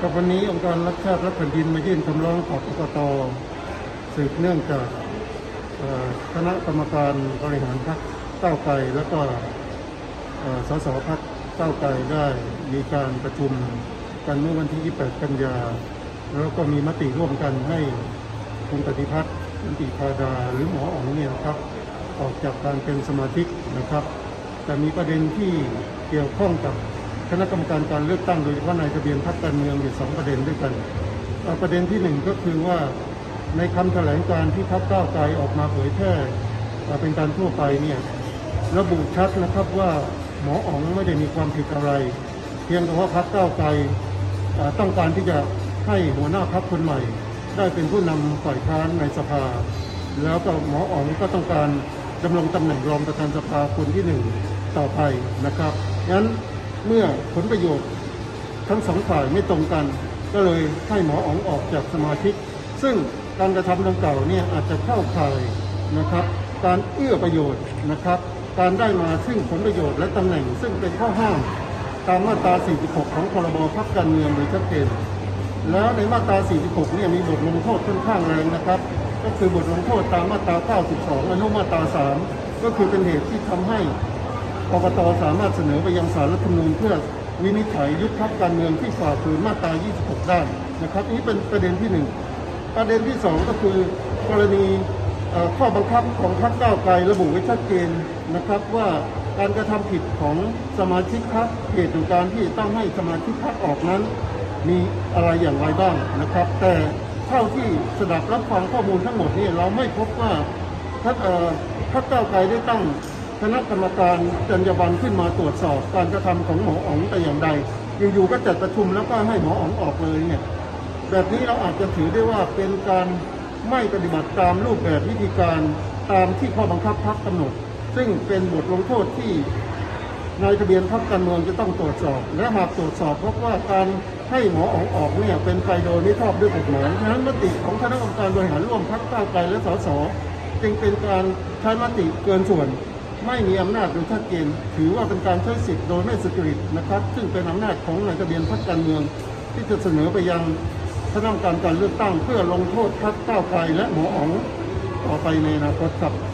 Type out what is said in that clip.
กับวันนี้องค์การรักชาติและแผ่นดินมายื่นคำร้องต่อกกต.สืบเนื่องจากคณะกรรมการบริหารพรรคก้าวไกลและก็สสพรรคก้าวไกลได้มีการประชุมกันเมื่อวันที่ 28 กันยาแล้วก็มีมติร่วมกันให้คุณปฏิพัฒน์สันติพาดาหรือหมออ๋องเนี่ยครับออกจากการเป็นสมาชิกนะครับแต่มีประเด็นที่เกี่ยวข้องกับคณะกรรมการการเลือกตั้งโดยเฉพาะนายทะเบียนพรรคการเมืองอยู่2ประเด็นด้วยกันประเด็นที่1ก็คือว่าในคำแถลงการที่พรรคก้าวไกลออกมาเผยแพร่เป็นการทั่วไปเนี่ยระบุชัดนะครับว่าหมออ๋องไม่ได้มีความผิดอะไรเพียงแต่ว่าพรรคก้าวไกลต้องการที่จะให้หัวหน้าพรรคคนใหม่ได้เป็นผู้นำฝ่ายค้านในสภาแล้วก็หมออ๋องก็ต้องการดำรงตำแหน่งรองประธานสภาคนที่1ต่อไปนะครับงั้นเมื่อผลประโยชน์ทั้งสองฝ่ายไม่ตรงกันก็เลยให้หมออ๋องออกจากสมาชิกซึ่งการกระทำดังกล่าวเนี่ยอาจจะเข้าข่ายนะครับการเอื้อประโยชน์นะครับการได้มาซึ่งผลประโยชน์และตำแหน่งซึ่งเป็นข้อห้ามตามมาตรา 46 ของพรบพรรคการเมืองโดยชัดเจนแล้วในมาตรา 46 เนี่ยมีบทลงโทษค่อนข้างแรงนะครับก็คือบทลงโทษตามมาตรา 92 อนุมาตรา 3 ก็คือเป็นเหตุที่ทำให้กกต.สามารถเสนอไปยังศาลรัฐธรรมนูญเพื่อวินิจฉัยยุบพรรคการเมืองที่ฝ่าฝืนมาตรา 26 ได้นะครับนี้เป็นประเด็นที่1ประเด็นที่2ก็คือกรณีข้อบังคับของพรรคก้าวไกลระบุไว้ชัดเจนนะครับว่าการกระทำผิดของสมาชิกพรรคเหตุของการที่ต้องให้สมาชิกพรรคออกนั้นมีอะไรอย่างไรบ้างนะครับแต่เท่าที่สดับรับฟังข้อมูลทั้งหมดนี่เราไม่พบว่าพรรคก้าวไกลได้ตั้งคณะกรรมการจรรยาบรรณขึ้นมาตรวจสอบการกระทำของหมออ๋องแต่อย่างใดอยู่ๆก็จัดประชุมแล้วก็ให้หมออ๋องออกเลยเนี่ยแบบนี้เราอาจจะถือได้ว่าเป็นการไม่ปฏิบัติตามรูปแบบวิธีการตามที่ข้อบังคับพรรคกำหนดซึ่งเป็นบทลงโทษที่นายทะเบียนพรรคการเมืองจะต้องตรวจสอบและหากตรวจสอบพบว่าการให้หมออ๋องออกเนี่ยเป็นไปโดยมิชอบด้วยกฎหมายฉะนั้นมติของคณะกรรมการบริหารร่วมพรรคก้าวไกลและสสจึงเป็นการใช้มติเกินส่วนไม่มีอำนาจโดยชัดเจนถือว่าเป็นการใช้สิทธิ์โดยไม่สุจริตนะครับซึ่งเป็นอำนาจของนายทะเบียนพรรคการเมืองที่จะเสนอไปยังคณะกรรมการการเลือกตั้งเพื่อลงโทษพรรคก้าวไกลและหมออ๋องต่อไปในอนาคตครับ